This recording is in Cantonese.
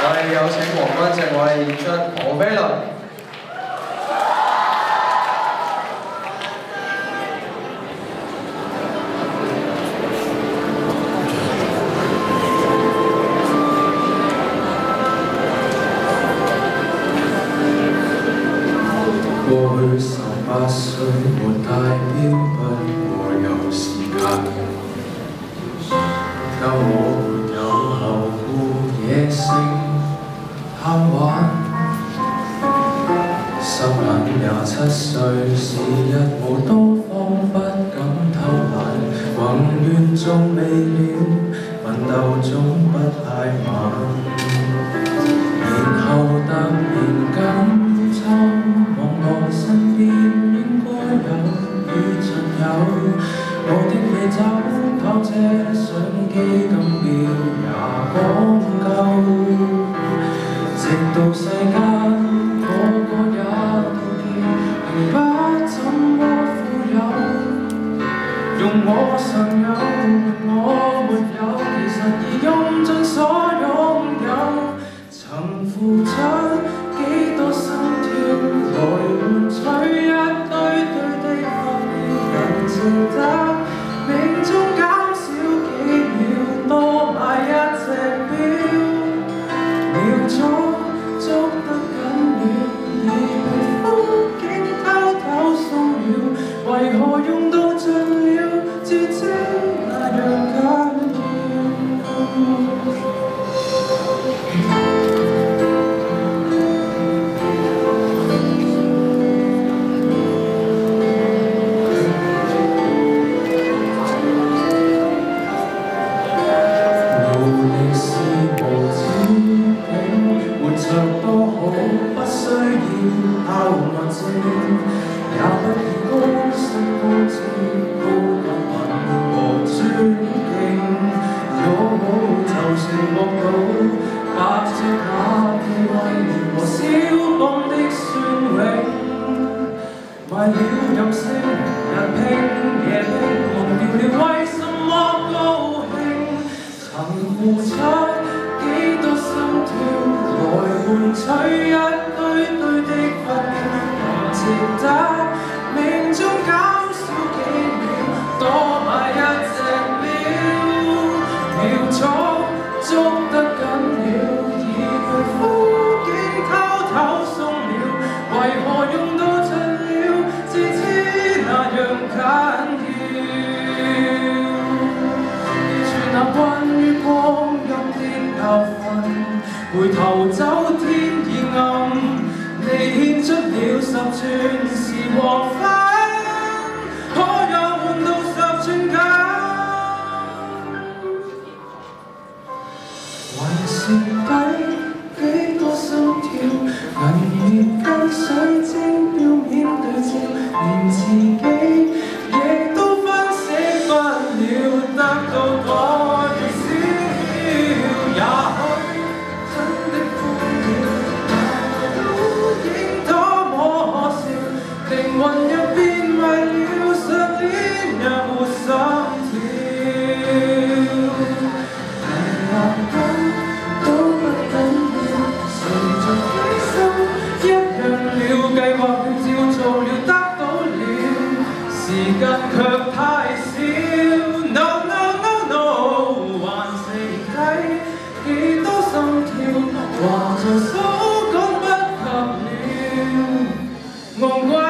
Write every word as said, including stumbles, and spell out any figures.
哋有請黃君正偉演出何飛輪。 過去十八歲沒代表不會有時間，夠我沒有後顧野性貪玩。濕冷廿七歲，時日無多方，不敢偷懶，宏願仲未了，奮鬥總不太晚。然後突然間。 我身邊應該有與盡有，我的美酒跑車相機金錶也講究，直到世間個個也妒忌，仍不怎麼富有。用我尚有，我沒有，其實已用盡所擁有，曾付出幾多心跳。 來換取一堆堆的發現，人情得命中減少幾秒，多買一隻錶，秒速捉得緊了，而皮膚竟偷偷鬆了，為何用到盡了，至知那樣緊要。 也不以高聲高知高級品和尊敬，我就算目睹白色那地位和蕭邦的雋永，賣了任性，日拼夜拼，忘掉了為什麼高興，曾付出幾多心跳來換取一堆堆的發現。 值得命中減少幾秒，多買一隻錶，秒速捉得緊了，而皮膚竟偷偷鬆了，為何用到盡了，至知那樣緊要。住那關於光陰的教訓，回頭走天已暗。 你獻出了十寸是黃昏，可也換到十寸金。還剩低幾多心跳，銀葉跟水晶表面對照，連自己亦都分析不了，得到多與少，也許真的枯了。 靈魂入邊迷了，上天也沒心跳，連立根都不緊要，誰在犧牲一樣了，計劃了照做了，得到了，時間卻太少 ，no no no no， 還剩低幾多心跳，還在數講不及了，昂貴。